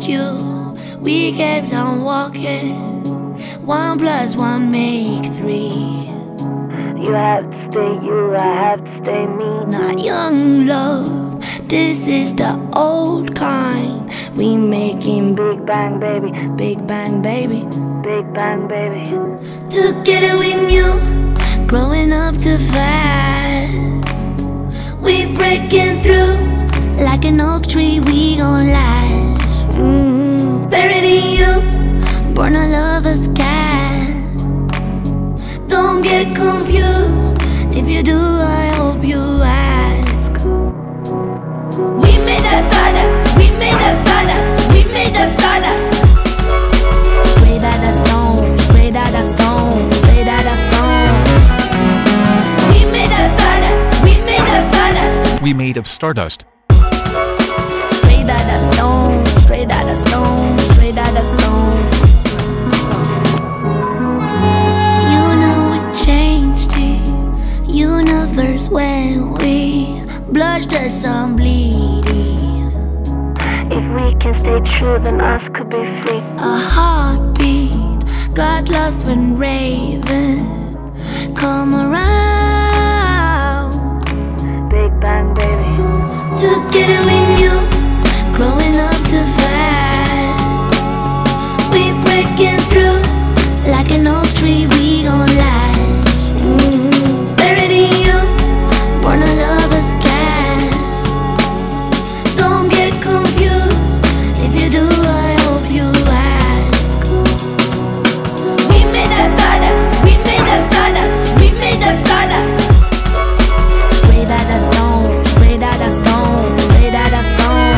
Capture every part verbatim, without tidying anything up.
and you, we kept on walking. One plus one make three. You have to stay you, I have to stay me. Not young love, this is the old kind. We making Big bang baby, big bang baby, big bang baby. together with you, growing up too fast. We breaking through like an oak tree, we gon' last. mm. Buried in you, born a lover's cast. Don't get confused, if you do I hope you ask. We made a stardust, we made a stardust, we made a stardust. Straight out of stone, straight out of stone, straight out of stone. We made a stardust, we made a stardust. We made of stardust. Straight out of stone, straight out of stone, straight out of stone. You know it changed the universe when we blushed at some bleeding. If we can stay true, then us could be free. A heartbeat got lost when Raven come around. Big bang baby, Together with you, growing up too fast. We breaking through like an oak tree, we gon' last. mm. Buried in you, born a lover's cast. Don't get confused, if you do I hope you ask. We made a stardust, we made a stardust, we made a stardust. Straight out of stone, straight out of stone, straight out of stone.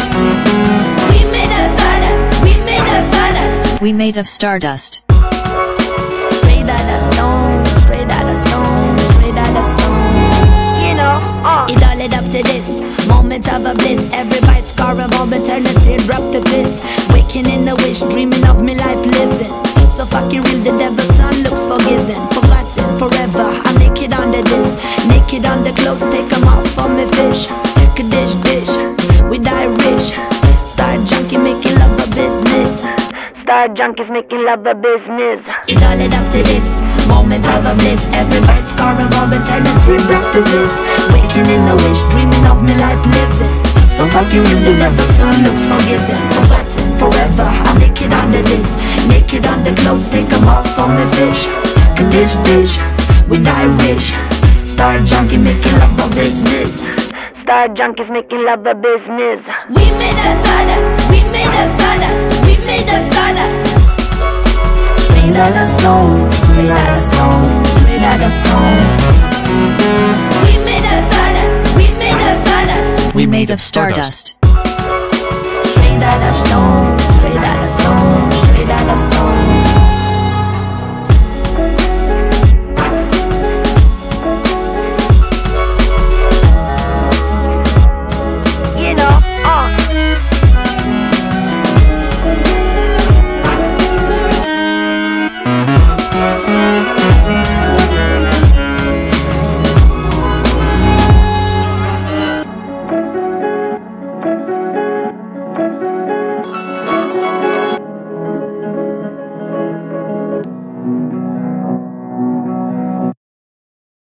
We made a stardust, we made a stardust. We made of stardust. Straight out of stone, straight out of stone, straight out of stone. you know, uh It all led up to this moment of a bliss. Every bite scar of all eternity, drop the bliss. Waking in the wish, dreaming of me life living. So fucking real, the devil's son looks forgiven. Forgotten forever, I'm naked under this. Naked on the clothes, take them off for me fish. Kaddish dish, we die rich. Star junkie making love a business. Star junkies making love a business. It all led up to this moment of a bliss. Every bite scar of all eternity, drop the bliss. Waking in the wish, dreaming of me life living. So fucking real, the devil's son looks forgiven. Forgotten forever, I'm naked under this. Naked on the clothes, take them off for me fish. Kaddish dish, we die rich. Star junkie making love a business. Star junkies making love a business. We made a stardust, we made a stardust, we made a stardust. Straight out of stone, straight out of stone, straight out of stone. We made a stardust, we made a stardust. We made of stardust. Straight out of stone, straight out of stone, straight out of stone.